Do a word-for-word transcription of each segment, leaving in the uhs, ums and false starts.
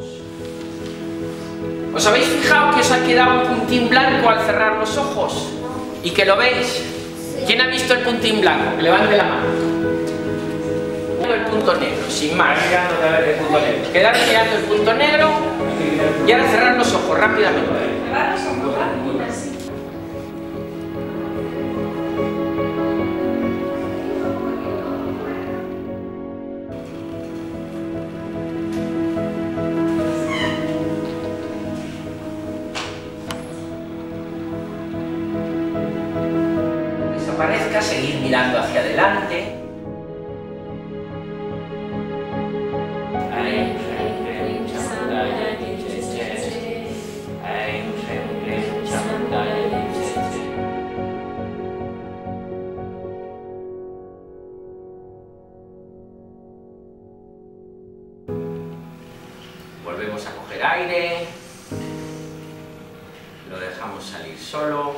¿Os habéis fijado que os ha quedado un puntín blanco al cerrar los ojos? ¿Y que lo veis? ¿Quién ha visto el puntín blanco? Que levante la mano. El punto negro, sin más. El punto negro. Quedar mirando el punto negro y ahora cerrar los ojos rápidamente. Cerrar los ojos rápidamente. Desaparezca, seguir mirando hacia adelante. Volvemos a coger aire, lo dejamos salir solo.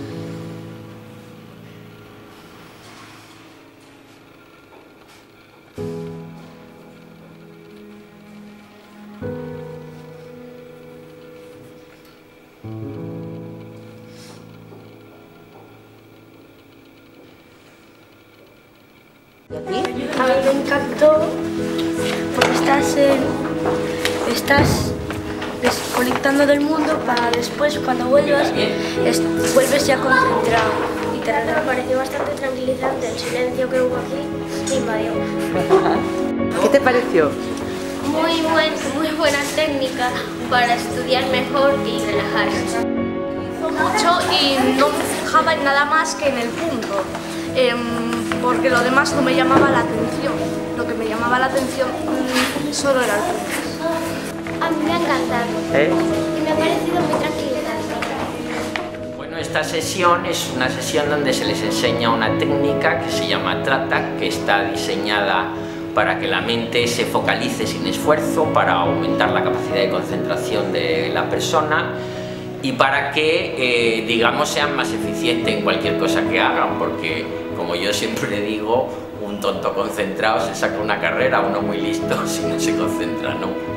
¿Y a ti? A mí me encantó porque estás, eh, estás desconectando del mundo para después, cuando vuelvas, es, vuelves ya concentrado. Y te me pareció bastante tranquilizante el silencio que hubo aquí, me invadió. ¿Qué te pareció? Muy, buen, muy buena técnica para estudiar mejor y relajarse. Mucho y no me fijaba en nada más que en el punto, eh, porque lo demás no me llamaba la atención. Lo que me llamaba la atención mmm, solo era el punto. A mí me ha encantado ¿Eh? y me ha parecido muy tranquilizante. Bueno, esta sesión es una sesión donde se les enseña una técnica que se llama Trata, que está diseñada para que la mente se focalice sin esfuerzo, para aumentar la capacidad de concentración de la persona y para que, eh, digamos, sean más eficientes en cualquier cosa que hagan, porque, como yo siempre digo, un tonto concentrado se saca una carrera, uno muy listo si no se concentra, ¿no?